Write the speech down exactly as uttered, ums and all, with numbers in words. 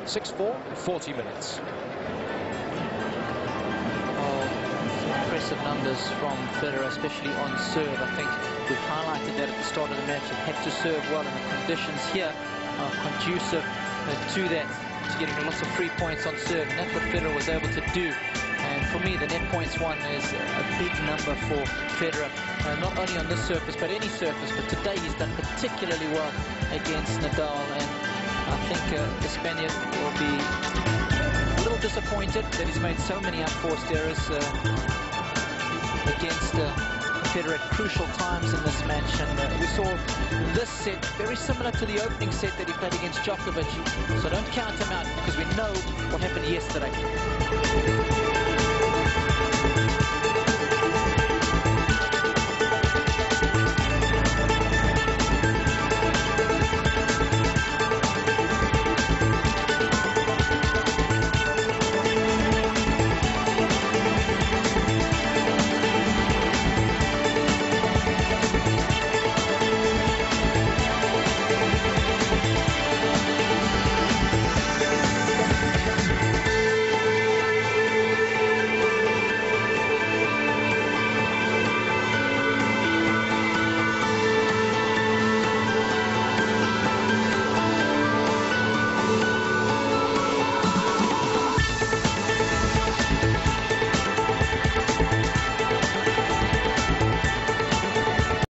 six four in forty minutes. Impressive numbers from Federer, especially on serve. I think we've highlighted that at the start of the match. He had to serve well, and the conditions here are conducive uh, to that, to getting lots of free points on serve, and that's what Federer was able to do. And for me, the net points one is a big number for Federer, uh, not only on this surface, but any surface. But today he's done particularly well against Nadal, and I think uh, the Spaniard will be a little disappointed that he's made so many unforced errors uh, against uh, Federer at crucial times in this match. And uh, we saw this set very similar to the opening set that he played against Djokovic. So don't count him out, because we know what happened yesterday.